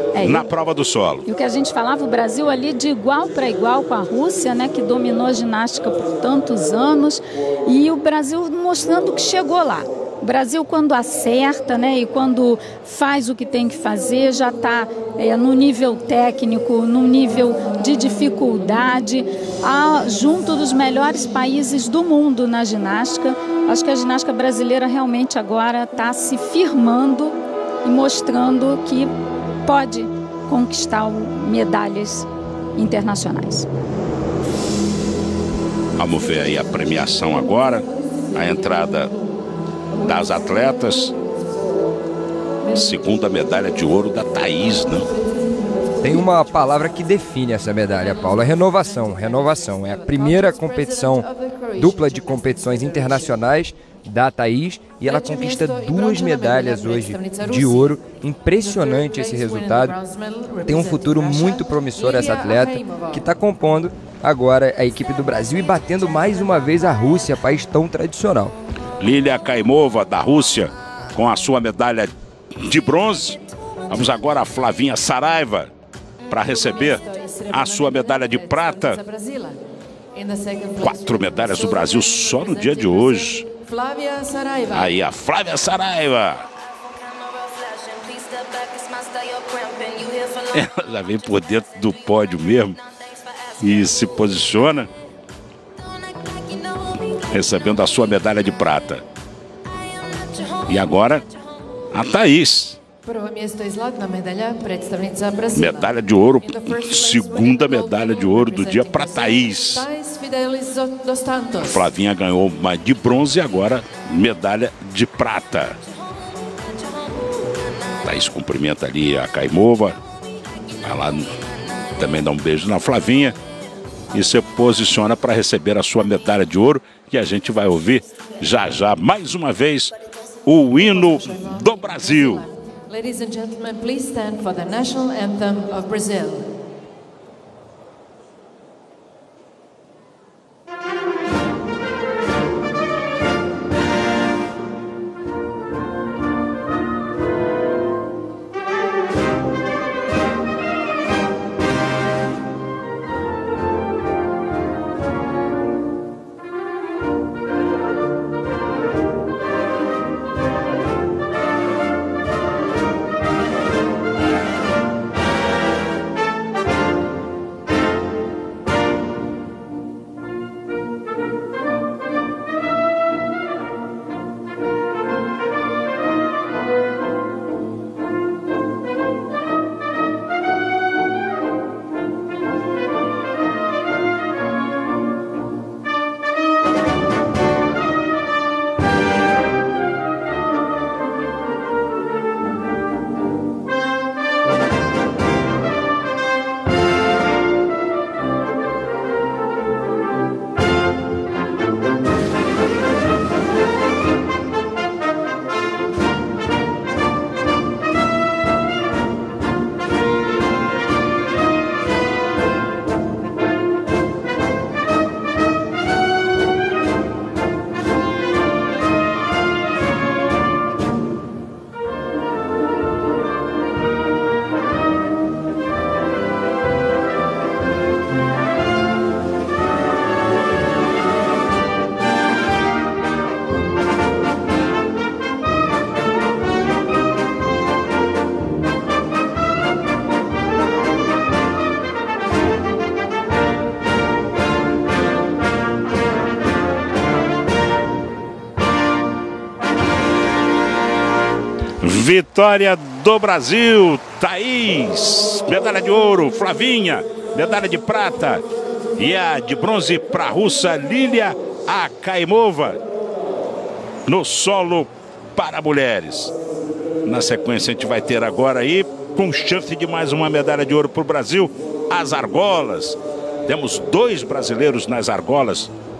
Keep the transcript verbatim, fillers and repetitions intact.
É, na e, prova do solo. E o que a gente falava, o Brasil ali de igual para igual com a Rússia, né, que dominou a ginástica por tantos anos, e o Brasil mostrando que chegou lá. O Brasil, quando acerta, né, e quando faz o que tem que fazer, já está é, no nível técnico, no nível de dificuldade, a, junto dos melhores países do mundo na ginástica. Acho que a ginástica brasileira realmente agora está se firmando e mostrando que pode conquistar medalhas internacionais. Vamos ver aí a premiação agora, a entrada das atletas. Segunda medalha de ouro da Thaís, né? Tem uma palavra que define essa medalha, Paulo, é renovação. Renovação é a primeira competição dupla de competições internacionais da Thaís e ela conquista duas medalhas hoje de ouro. Impressionante esse resultado. Tem um futuro muito promissor essa atleta que está compondo agora a equipe do Brasil e batendo mais uma vez a Rússia, país tão tradicional. Lília Kaimova, da Rússia, com a sua medalha de bronze. Vamos agora a Flavinha Saraiva para receber a sua medalha de prata. Quatro medalhas do Brasil só no dia de hoje. Aí a Flávia Saraiva. Ela já vem por dentro do pódio mesmo e se posiciona, recebendo a sua medalha de prata. E agora a Thaís. Medalha de ouro, segunda medalha de ouro do dia para Thaís. A Flavinha ganhou uma de bronze e agora medalha de prata. Thaís cumprimenta ali a Kaimova. Vai lá também dá um beijo na Flavinha e se posiciona para receber a sua medalha de ouro. E a gente vai ouvir já já, mais uma vez, o hino do Brasil. Ladies and gentlemen, please stand for the national anthem of Brazil. Vitória do Brasil, Thaís, medalha de ouro, Flavinha, medalha de prata. E a de bronze para a russa Lília Kaimova no solo para mulheres. Na sequência a gente vai ter agora aí, com chance de mais uma medalha de ouro para o Brasil, as argolas. Temos dois brasileiros nas argolas